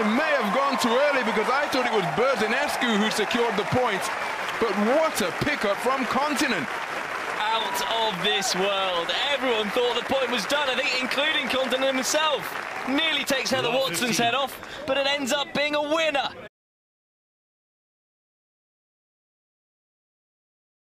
I may have gone too early because I thought it was Bertinescu who secured the points. But what a pickup from Kontinen. Out of this world. Everyone thought the point was done, I think, including Kontinen himself. Nearly takes Heather Watson's head off, but it ends up being a winner.